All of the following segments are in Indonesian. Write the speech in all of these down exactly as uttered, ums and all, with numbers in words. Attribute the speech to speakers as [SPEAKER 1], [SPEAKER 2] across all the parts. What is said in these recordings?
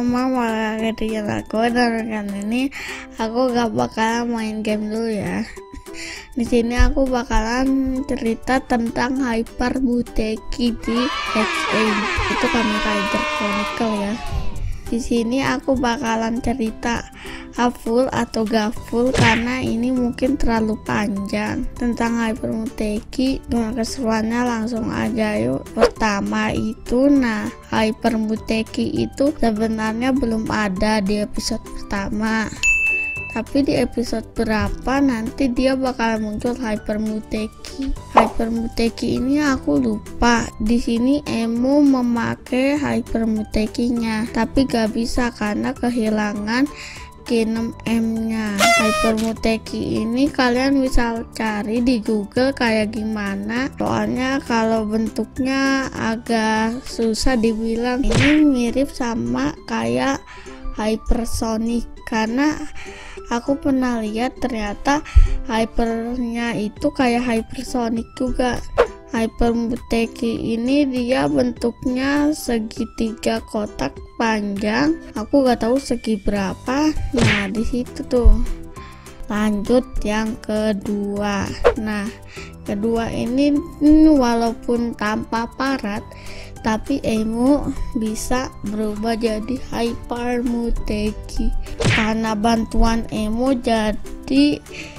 [SPEAKER 1] mama ketika aku dan kan ini aku gak bakalan main game dulu ya. Di sini aku bakalan cerita tentang Hyper Muteki di H A, itu Kamen Rider Chronicle ya. Di sini aku bakalan cerita full atau gak full karena ini mungkin terlalu panjang tentang Hyper Muteki. Dengan keseruannya langsung aja yuk. Pertama itu, nah Hyper Muteki itu sebenarnya belum ada di episode pertama, tapi di episode berapa nanti dia bakal muncul Hyper Muteki. Hyper Muteki ini aku lupa. Di sini Emo memakai Hyper Mutekinya, tapi gak bisa karena kehilangan G enam M nya. Hyper Muteki ini kalian bisa cari di Google kayak gimana. Soalnya kalau bentuknya agak susah dibilang. Ini mirip sama kayak Hypersonic karena aku pernah lihat ternyata hypernya itu kayak Hypersonic juga. Hyper Muteki ini dia bentuknya segitiga kotak panjang. Aku gak tahu segi berapa. Nah di situ tuh. Lanjut yang kedua. Nah kedua ini walaupun tanpa parat, tapi Emo bisa berubah jadi Hyper Muteki. Karena bantuan Emo jadi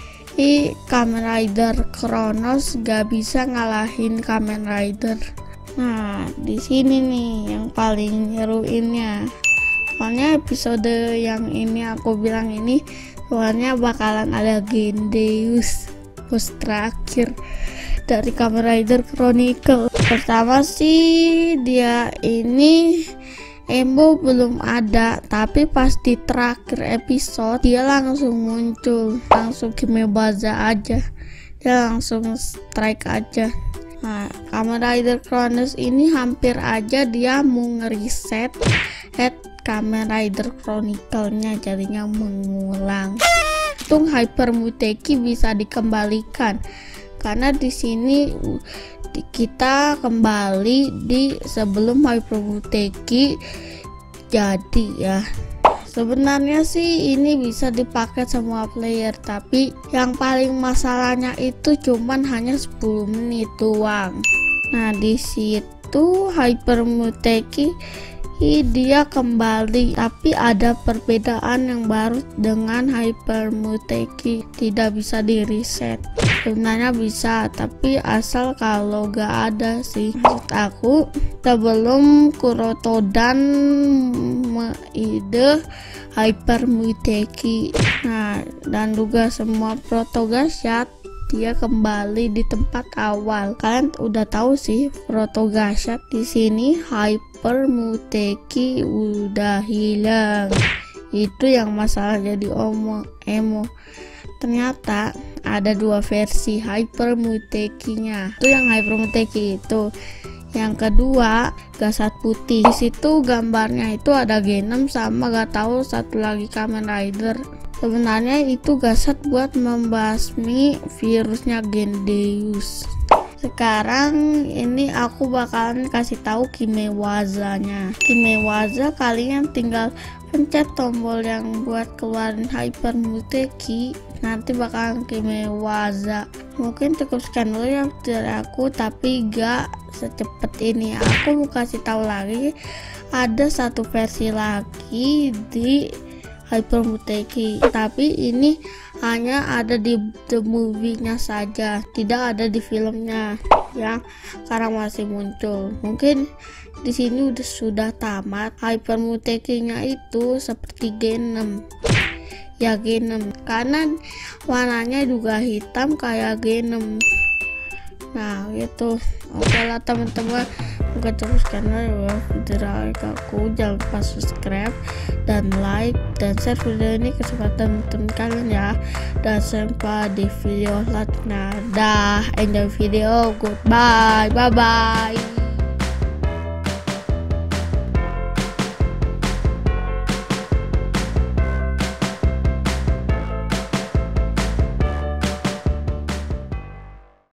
[SPEAKER 1] Kamen Rider Kronos gak bisa ngalahin Kamen Rider. Nah di sini nih yang paling nyeruinnya. Soalnya episode yang ini aku bilang ini soalnya bakalan ada Gendeus bos terakhir dari Kamen Rider Chronicle. Pertama sih dia ini Emo belum ada, tapi pas di terakhir episode dia langsung muncul, langsung Kimebaza aja, dia langsung strike aja. Nah Kamen Rider Kronos ini hampir aja dia mau ngeriset head Kamen Rider Chronicle-nya, jadinya mengulang. Untung Hyper Muteki bisa dikembalikan karena di sini kita kembali di sebelum Hyper Muteki jadi ya. Sebenarnya sih ini bisa dipakai semua player, tapi yang paling masalahnya itu cuman hanya sepuluh menit doang. Nah di situ Hyper Muteki dia kembali, tapi ada perbedaan yang baru dengan Hyper Muteki, tidak bisa di reset. Sebenarnya bisa, tapi asal kalau gak ada sih. Maksud aku sebelum Kurotodan ide Hyper Muteki. Nah dan juga semua Protogashat dia kembali di tempat awal. Kalian udah tahu sih Protogashat. Di sini Hyper Muteki udah hilang. Itu yang masalah jadi omo Emo. Ternyata ada dua versi Hyper Muteki-nya. Itu yang Hyper Muteki itu. Yang kedua Gasat putih. Di situ gambarnya itu ada G enam sama gak tahu satu lagi Kamen Rider. Sebenarnya itu Gasat buat membasmi virusnya Gendeus. Sekarang ini aku bakalan kasih tahu Kimewazanya. Kimewaza kalian tinggal pencet tombol yang buat keluarin Hyper Muteki, nanti bakalan Kimewaza. Mungkin cukup sekian dulu ya dari aku, tapi gak secepat ini. Aku mau kasih tahu lagi ada satu versi lagi di Hyper Muteki, tapi ini hanya ada di the movie-nya saja, tidak ada di filmnya yang sekarang masih muncul. Mungkin di sini udah sudah tamat. Hyper Muteki-nya itu seperti G enam ya, G enam karena warnanya juga hitam kayak G enam. Nah gitu. Oke lah teman-teman, bukan terus karena ya video aku, jangan lupa subscribe dan like dan share video ini ke teman-teman kalian ya. Dan sampai di video selanjutnya. Dah, enjoy video, goodbye, bye bye.